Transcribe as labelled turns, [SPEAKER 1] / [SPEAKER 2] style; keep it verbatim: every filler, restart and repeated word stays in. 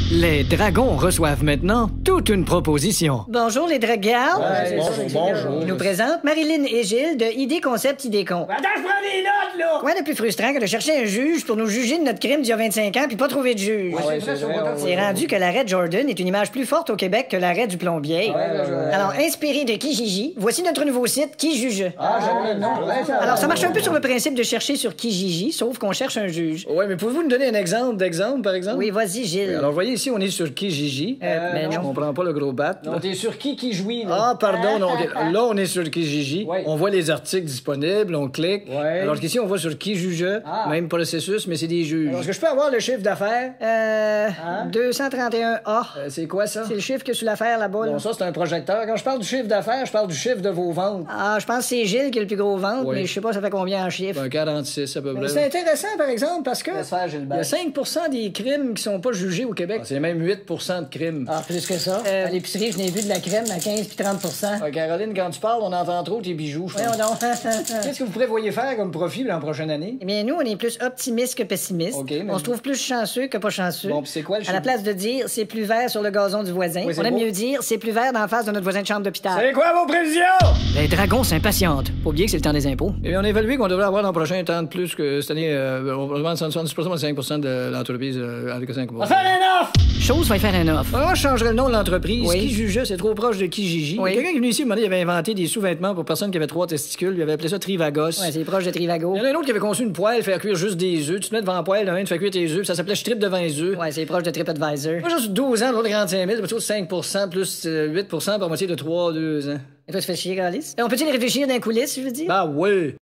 [SPEAKER 1] Les dragons reçoivent maintenant toute une proposition.
[SPEAKER 2] Bonjour les dragards.
[SPEAKER 3] Ouais, bonjour, bonjour.
[SPEAKER 2] Ils nous présentent Marilyn et Gilles de Idée Concept Idée Con.
[SPEAKER 3] Attends, je prends des notes, là!
[SPEAKER 2] Quoi de plus frustrant que de chercher un juge pour nous juger de notre crime d'il y a vingt-cinq ans puis pas trouver de juge?
[SPEAKER 3] Ouais, c'est vrai, ça,
[SPEAKER 2] C'est rendu que l'arrêt de Jordan est une image plus forte au Québec que l'arrêt du plombier.
[SPEAKER 3] Ouais, ouais, ouais.
[SPEAKER 2] Alors, inspiré de Kijiji, voici notre nouveau site Qui juge.
[SPEAKER 3] Ah, j'aime le nom. Ouais, ça-
[SPEAKER 2] Alors, ça marche un peu sur le principe de chercher sur Kijiji, sauf qu'on cherche un juge.
[SPEAKER 4] Ouais, mais pouvez-vous nous donner un exemple d'exemple, par exemple?
[SPEAKER 2] Oui, vas-y, Gilles.
[SPEAKER 4] Alors, voyez ici, on est sur Kijiji.
[SPEAKER 2] Euh, mais
[SPEAKER 4] Je
[SPEAKER 2] non.
[SPEAKER 4] comprends pas le gros bat. là.
[SPEAKER 3] Non, t'es sur qui qui jouit, là?
[SPEAKER 4] Ah, pardon. non, ok. Là, on est sur Kijiji.
[SPEAKER 3] Ouais.
[SPEAKER 4] On voit les articles disponibles, on clique.
[SPEAKER 3] Ouais.
[SPEAKER 4] Alors qu'ici, on voit sur qui juge.
[SPEAKER 3] Ah.
[SPEAKER 4] Même processus, mais c'est des juges.
[SPEAKER 3] Alors, est-ce que je peux avoir le chiffre d'affaires?
[SPEAKER 2] Euh.
[SPEAKER 3] Hein?
[SPEAKER 2] deux cent trente et un A.
[SPEAKER 4] Euh, c'est quoi ça?
[SPEAKER 2] C'est le chiffre que sur l'affaire là-bas. là.
[SPEAKER 3] Bon, ça, c'est un projecteur. Quand je parle du chiffre d'affaires, je parle du chiffre de vos ventes.
[SPEAKER 2] Ah, je pense que c'est Gilles qui a le plus gros ventre,
[SPEAKER 4] Oui.
[SPEAKER 2] mais je sais pas ça fait combien en chiffres.
[SPEAKER 4] Un quarante-six à peu près.
[SPEAKER 3] C'est intéressant, par exemple, parce que.
[SPEAKER 4] Laisse faire,
[SPEAKER 3] Il y
[SPEAKER 4] Gilbert.
[SPEAKER 3] a cinq pour cent des crimes qui sont pas jugés au Québec.
[SPEAKER 4] Ah, c'est même huit pour cent de crimes.
[SPEAKER 3] Ah, plus que ça.
[SPEAKER 2] Euh,
[SPEAKER 3] À l'épicerie, je n'ai vu de la crème à quinze puis trente pour cent.
[SPEAKER 4] Ah, Caroline, quand tu parles, on entend trop tes bijoux, je
[SPEAKER 2] Voyons
[SPEAKER 4] pense.
[SPEAKER 2] donc.
[SPEAKER 3] Qu'est-ce que vous prévoyez faire comme profit l'an prochaine année?
[SPEAKER 2] Eh bien, nous, on est plus optimistes que pessimistes.
[SPEAKER 3] OK, mais-
[SPEAKER 2] On se trouve plus chanceux que pas chanceux.
[SPEAKER 3] Bon, puis c'est quoi le
[SPEAKER 2] À la
[SPEAKER 3] chiffre?
[SPEAKER 2] place de dire c'est plus vert sur le gazon du voisin,
[SPEAKER 3] Oui, c'est
[SPEAKER 2] on aime
[SPEAKER 3] beau.
[SPEAKER 2] mieux dire c'est plus vert dans la face de notre voisin de chambre d'hôpital.
[SPEAKER 3] C'est quoi vos prévisions?
[SPEAKER 1] Les dragons s'impatientent. Faut oublier que c'est le temps des impôts.
[SPEAKER 4] Eh bien, on a évalué qu'on devrait avoir l'an prochain un temps de plus que cette année. Euh, on va demander soixante-dix pour cent, cinq pour cent de l'entreprise euh, avec cinq pour
[SPEAKER 3] On
[SPEAKER 4] cent.
[SPEAKER 3] va faire un offre!
[SPEAKER 1] Chose va y faire un offre.
[SPEAKER 4] Moi, je changerais le nom de l'entreprise.
[SPEAKER 2] Oui.
[SPEAKER 4] Qui jugeait, c'est trop proche de Kijiji.
[SPEAKER 2] Oui.
[SPEAKER 4] Il y a quelqu'un qui est venu ici, il m'a dit qu'il avait inventé des sous-vêtements pour personnes qui avaient trois testicules. Il avait appelé ça Trivagos.
[SPEAKER 2] Ouais, c'est proche de Trivago.
[SPEAKER 4] Il y en a un autre qui avait conçu une poêle, faire cuire juste des œufs. Tu te mets devant la poêle, un, tu fais cuire tes œufs, puis ça s'appelait Strip de vingt œufs.
[SPEAKER 2] Ouais, c'est proche de TripAdvisor.
[SPEAKER 4] Moi, juste douze ans, l'autre quarante-cinq mille, plutôt cinq pour cent plus euh, huit pour cent par moitié de trois, deux ans.
[SPEAKER 2] Et toi, tu fais chier, Alice? On peut-tu les réfléchir d'un coulisses, je veux dire?
[SPEAKER 4] Bah oui!